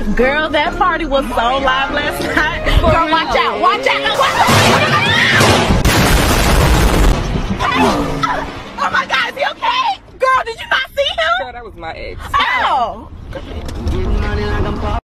Girl, that party was so live last night. Girl, watch out, watch out, watch out. Oh my God, is he okay? Girl, did you not see him? Girl, that was my ex. Oh.